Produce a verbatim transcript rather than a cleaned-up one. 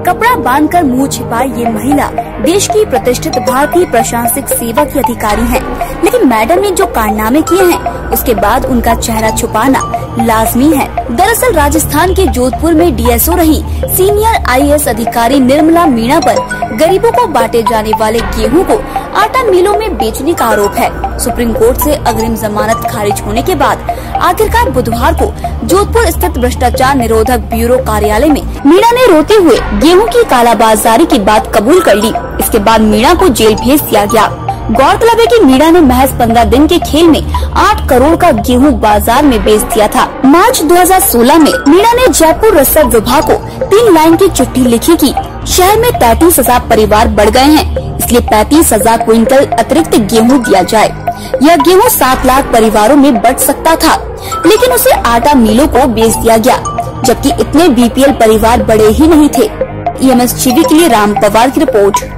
कपड़ा बांधकर मुंह छिपाई ये महिला देश की प्रतिष्ठित भारतीय प्रशासनिक सेवा की अधिकारी हैं। लेकिन मैडम ने जो कारनामे किए हैं उसके बाद उनका चेहरा छुपाना लाजमी है। दरअसल राजस्थान के जोधपुर में डीएसओ रही सीनियर आईएएस अधिकारी निर्मला मीणा पर गरीबों को बांटे जाने वाले गेहूं को आटा मिलों में बेचने का आरोप है। सुप्रीम कोर्ट से अग्रिम जमानत खारिज होने के बाद आखिरकार बुधवार को जोधपुर स्थित भ्रष्टाचार निरोधक ब्यूरो कार्यालय में मीणा ने रोते हुए गेहूं की कालाबाजारी की बात कबूल कर ली। इसके बाद मीणा को जेल भेज दिया गया। गौरतलब है कि मीणा ने महज पंद्रह दिन के खेल में आठ करोड़ का गेहूं बाजार में बेच दिया था। मार्च दो हज़ार सोलह में मीणा ने जयपुर रसद विभाग को तीन लाइन की चिट्ठी लिखी कि शहर में तैंतीस हजार परिवार बढ़ गए हैं, इसलिए पैंतीस हजार क्विंटल अतिरिक्त गेहूं दिया जाए। यह गेहूं सात लाख परिवारों में बढ़ सकता था, लेकिन उसे आटा मिलों को बेच दिया गया, जबकि इतने बीपीएल परिवार बड़े ही नहीं थे। ईएमएस टीवी के लिए राम पवार की रिपोर्ट।